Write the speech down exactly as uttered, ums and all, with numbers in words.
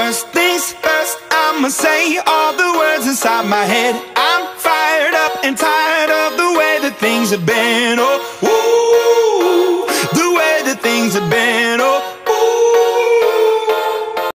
First things first, I'ma say all the words inside my head. I'm fired up and tired of the way that things have been. Oh, ooh, the way that things have been.